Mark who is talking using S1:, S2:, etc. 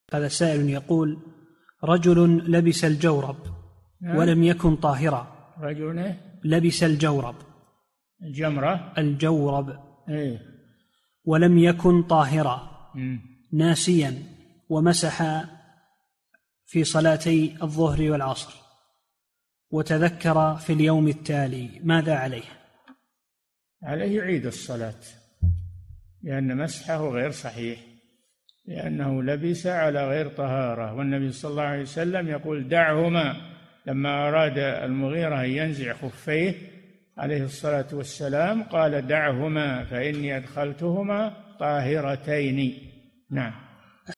S1: هذا سائل يقول: رجل لبس الجورب ولم يكن طاهرا.
S2: رجل
S1: لبس الجورب،
S2: الجمرة،
S1: الجورب،
S2: إيه؟
S1: ولم يكن طاهرا، ناسيا، ومسح في صلاتي الظهر والعصر، وتذكر في اليوم التالي، ماذا عليه؟
S2: عليه يعيد الصلاة، لأن مسحه غير صحيح، لأنه لبس على غير طهارة. والنبي صلى الله عليه وسلم يقول: دعهما، لما أراد المغيرة أن ينزع خفيه عليه الصلاة والسلام قال: دعهما فإني أدخلتهما طاهرتين. نعم.